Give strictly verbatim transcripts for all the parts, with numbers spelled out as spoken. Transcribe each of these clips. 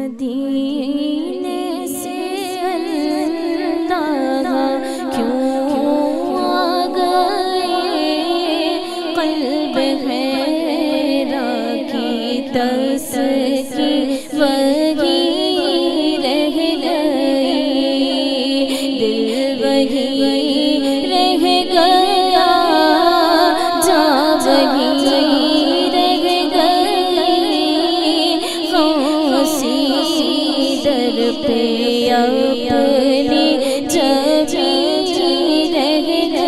مدینے سے اللہ کیوں آ گئے، قلب حیرا کی تسکین وہی رہ گئی، دل وہی رہ گیا، جا وہی رہ گئی، خاموشی در پہ اپنی جبی رہ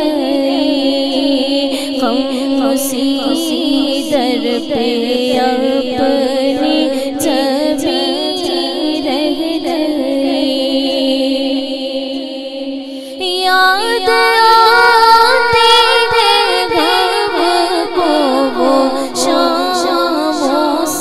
گئی، خاموشی در پہ اپنی جبی رہ گئی، یاد آتے تھے غم کو وہ شام و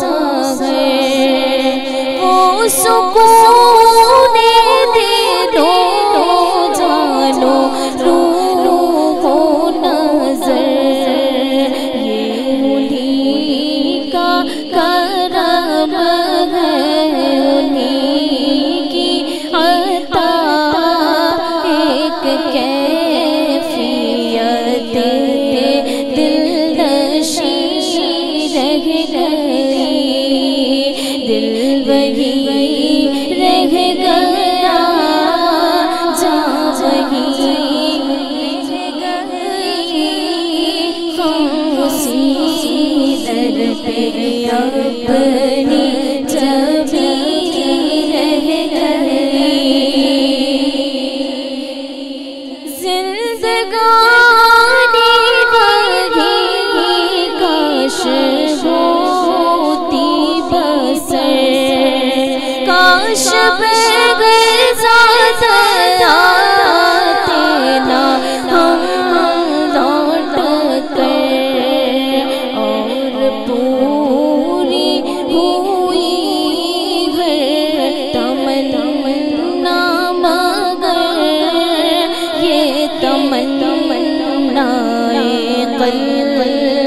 سحر، وہ سکون دلوں جانو روح و نظر، یہ انہیں کا کرم ہے، انہیں کی عطا ایک کیفیت دل نشین رہ گئی، دل وہی رہ گیا، جا وہی رہ گئی، خاموشی در پہ اپنی جبی رہ گئی، زندگانی وہی کاش ہوتی بسر، کاش بغض آتے نہ ہم لوٹ کر، اور پوری ہوئی ہے تمنا مگر یہ تمنا قلب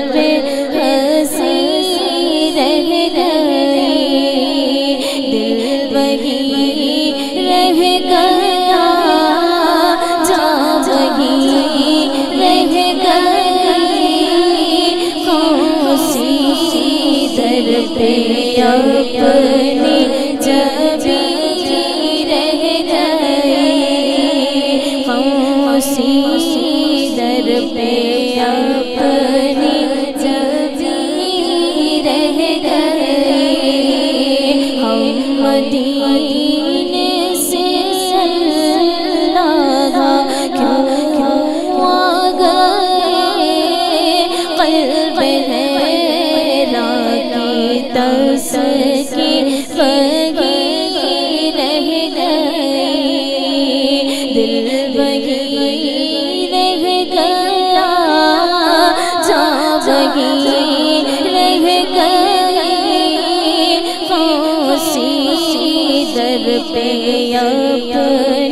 ہنسی رہ گئی، دل وہی رہ گیا، جا وہی رہ گئی، خاموشی در پہ اپنی جبی رہ گئی، خاموشی در پہ اپنی جبی رہ گئی، ہم مدینے سے اللہ کیوں آ گئے، قلب حیرا کی تسکین وہی رہ گئی، دل وہی رہ گیا، جا وہی رہ گئی، خاموشی در پہ اپنی